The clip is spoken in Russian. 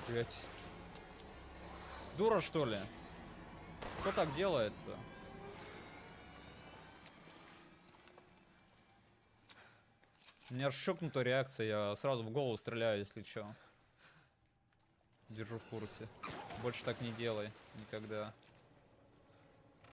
Блять. Дура, что ли? Кто так делает-то? У меня аж щелкнутая реакция, я сразу в голову стреляю, если чё. Держу в курсе. Больше так не делай. Никогда.